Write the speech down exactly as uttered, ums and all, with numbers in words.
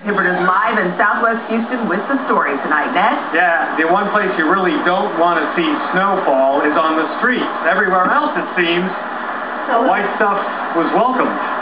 Hibbert is live in Southwest Houston with the story tonight. Ned? Yeah, the one place you really don't want to see snowfall is on the streets. Everywhere else, it seems, the white stuff was welcomed.